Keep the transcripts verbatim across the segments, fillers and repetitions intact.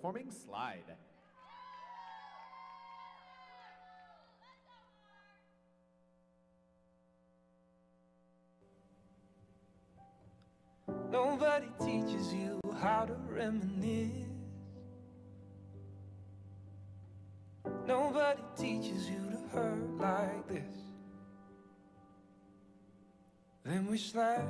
performing Slide. Nobody teaches you how to reminisce. Nobody teaches you to hurt like this. Then we slide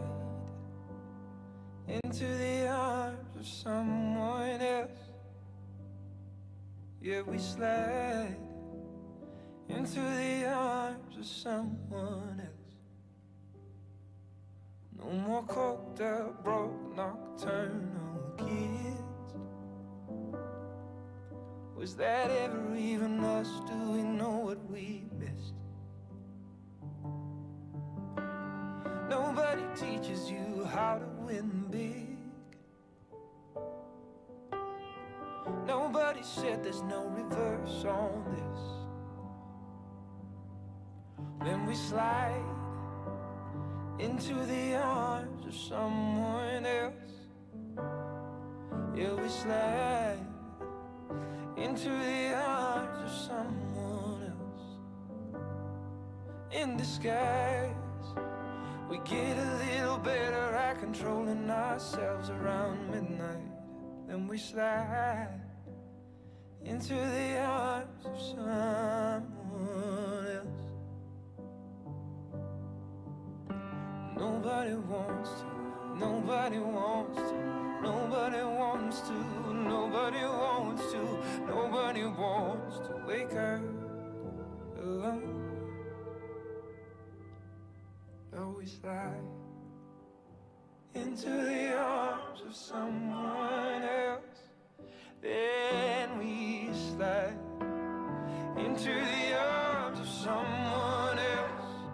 into the arms of someone else. Yeah, we slide into the arms of someone else. No more coked out, broke, nocturnal kids. Was that ever even us? Do we know what we missed? Nobody teaches you how to win big. Nobody said there's no reverse on this. Then we slide into the arms of someone else. Yeah, we slide into the arms of someone else. In disguise, we get a little better at controlling ourselves around midnight. Then we slide into the arms of someone else. Nobody wants to, nobody wants to, nobody wants to, nobody wants to, nobody wants to wake up alone. Oh, we slide into the arms of someone else. Then we slide into the arms of someone else.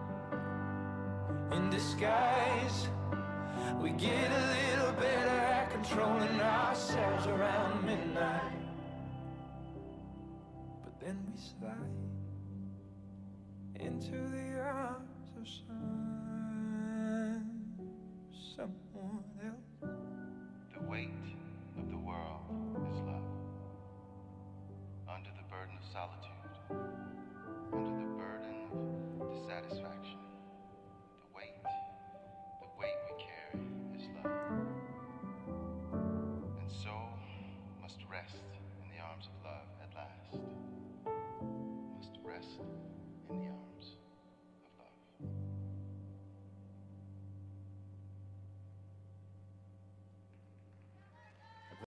In disguise, we get a little better at controlling ourselves around midnight. But then we slide into the arms of some, someone else. The wait